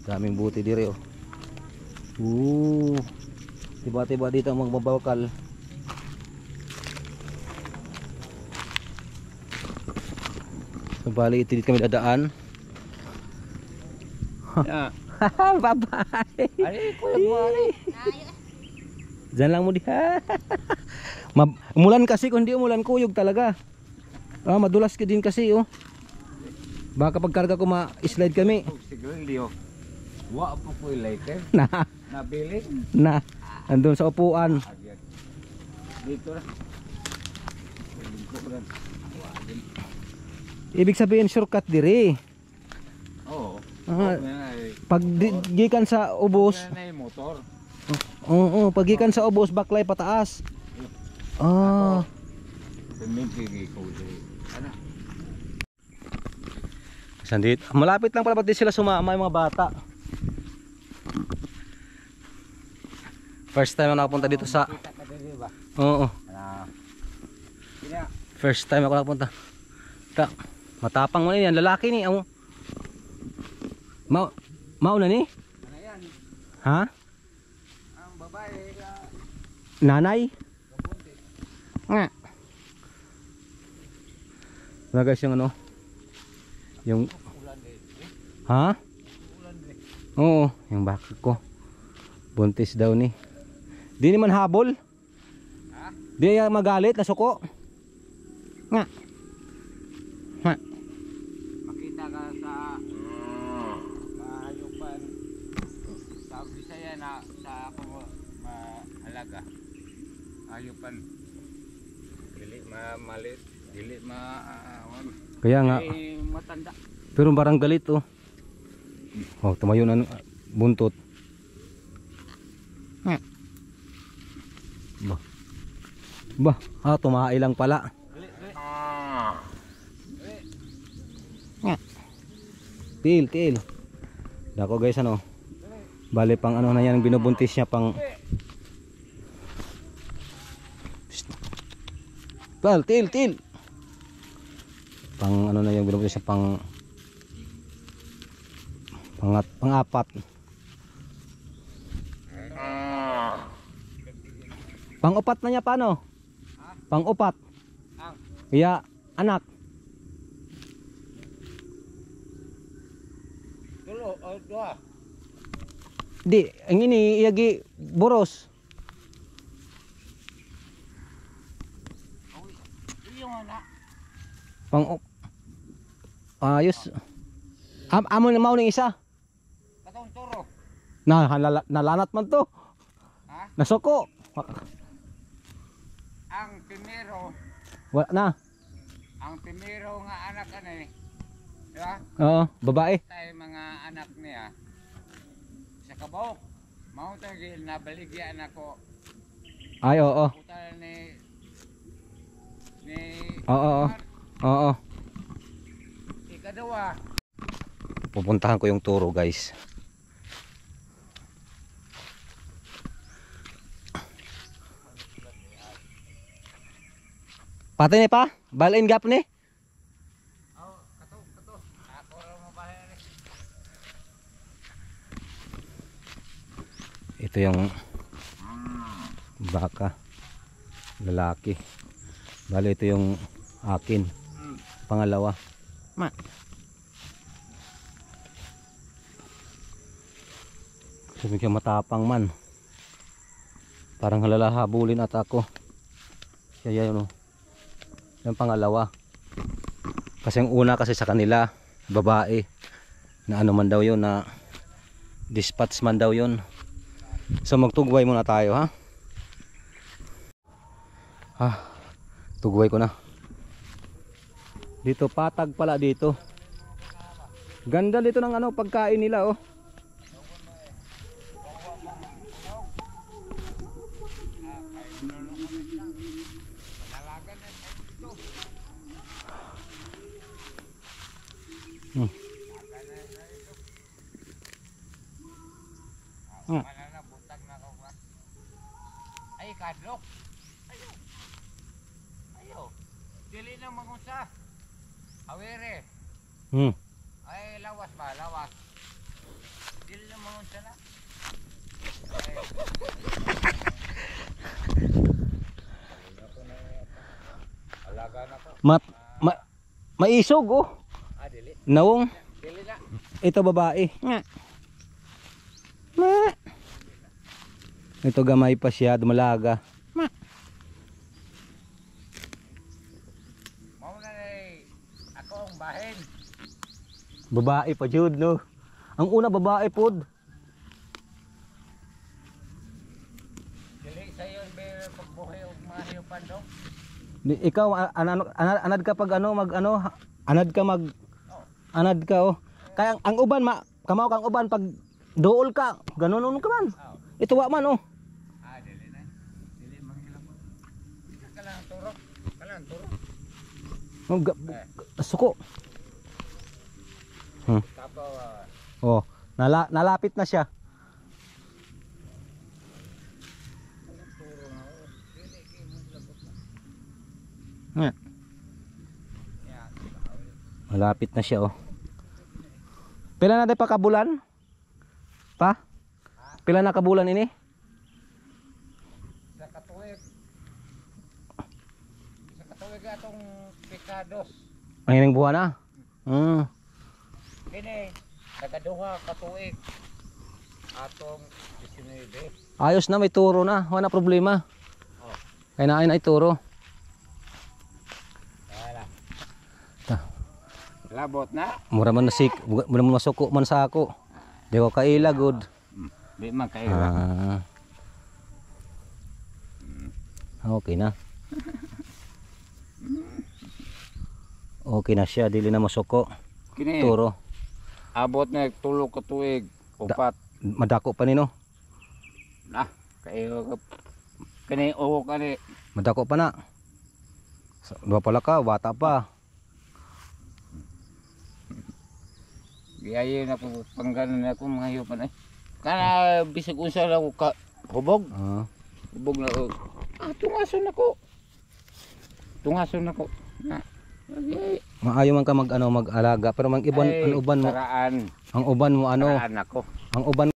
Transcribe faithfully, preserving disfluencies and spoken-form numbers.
Daming buti dire oh. Uh, tiba-tiba dito ang magbabakal. So, bali ito dito kami dadaan. Ya. Bye-bye. Ari ko yung Diyan lang mo diha. Umulan kasi, kung di umulan kuyog talaga. Ah, madulas ka din kasi oh. Baka pagkarga ko ma-slide kami. siguro liyo. Wa po ko like Na, nabili. na. Andun sa upuan. Dito na. Ibig sabihin shortcut dire. Oo. Ah, pag di- gikan sa ubos. na yung motor. Oo, oh, pag gikan sa ubos baklay pataas. Ah. Pumipili ko dito. Ano? Sandit, malapit lang pala pati sila sumama yung mga bata. First time ako nakapunta dito sa Kita ka dito ba? Oo. Ah. Kina. First time ako nakapunta. Ta, matapang mo yan, lalaki ni. Ang Ma mauna ni? Ano yan? Ha? Ang babae na Nanay? kabunti. Nga. Na guys yung ano? Yung Ulan din. ha? Ulan din. Oo, yung bakit ko. Buntis daw ni. Di naman habol. Ha? Di ay magalit na suko. Nga. Nga. Makita ka sa mahayupan sa Bisaya na sa ako mahalaga. Hayupan. Dili ma malit, dili ma uh, Kaya nga. eh, matanda. Pero barang galit oh. Oh, tumayo na buntot. Nga. Ba. Ba, ah, tumahay lang pala. Dili, dili. Dili. Nga. Til, til. Dako guys ano. Bale pang ano na yan binubuntis niya pang Psst. Bal, til, til. Pang ano na yung binubuntis niya pang pangat, pang-apat. Pang-upat na niya paano? Pang-upat. Ang Kaya anak. dulo o dua. Di, ang ini iyagi boros. Yung anak. Pang ayos. Am amo na mao ning isa. Katong turo. Na halala, nalanat man to. Ha? Nasuko. Ang primero, Wala na. ang primero nga anak ani. Di ba? Oo, babae. Tay mga anak niya sa kabok. Mao ta gil nabaligyan ako. Ay, oo. Putal ni ni Oo, oo. Oo. Ikaduha. Pupuntahan ko yung turo, guys. Pati ni pa? Balin gap ni? Oh, kato kato. Ako ra mo bahay ni. Ito yung baka lalaki. Bali ito yung akin. Pangalawa. Ma. Sabi ka matapang man. Parang halalahabulin at ako. Kaya yun o. Yung pangalawa. Kasi yung una kasi sa kanila babae. Na ano man daw yun, na dispatch man daw yun. So magtugway muna tayo ha. Ah, tugway ko na. Dito patag pala dito. Ganda dito ng ano pagkain nila oh. Hmm. Hmm. Manana butag na ko ba? Ay kadlok. Ayo. Ayo. Dili na mangunsa. Awere. Hmm. Ay lawas ba, lawas. Dili isa na. Alaga na ko. Mat, ma, maisog oh. Ah, dili. Nawong. Dili na. Ito babae. Nga. Ma. Ito gamay pa siya, dumalaga. Ma. Mao na ni ako ang bahin. Babae pa jud no. Ang una babae pod. Dili sayo be pagbuhay og mahiyo pandong. Di, ikaw an, an, an, anad ka pag ano mag ano anad ka mag anad ka oh. Kaya ang, ang uban ma kamaw kang uban pag duol ka ganon ka man. Oh. Ito wa man oh. Ah, dili na. Dili manghilak mo. Kalang turo. Kalang turo. Oh, ga, Eh. suko. Hmm. Tapaw. ah, Oh, nala, nalapit na siya. turo na. oh. Dili kay mo labot na. Nga. Yan. Malapit na siya oh. Pila na day pa kabulan? Pa? Pila na kabulan ini? Sa katuig. Sa katuig atong pikados. Ang ining buwan na. Hmm. Kini nagaduha katuig. Atong nineteen. Ayos na may turo na, wala na problema. Oh. Kaya na ay na ituro. Wala. Ta. Labot na. Mura man nasik, mura man masuko man sa ako. Di ko kaila good. Di man kayo. Ah. Okay na. Okay na siya, dili na masuko. Kini Turo. abot na tulo ka tuig. Upat. Madako pa nino. Na. Kayo. Kini o kani. Madako pa na. Sa- Dua pala ka, bata pa. Giyayo na ko pangganan na ko mga yupan ay. Kana bisag unsa na ko ka hubog. Ah. Hubog na ko. Ah, tungason na ko. Tungason na ko. Na. Okay. Maayo man ka mag ano mag-alaga pero mang iban Ay, ang uban mo, Taraan. ang uban mo ano, Taraan ako. ang uban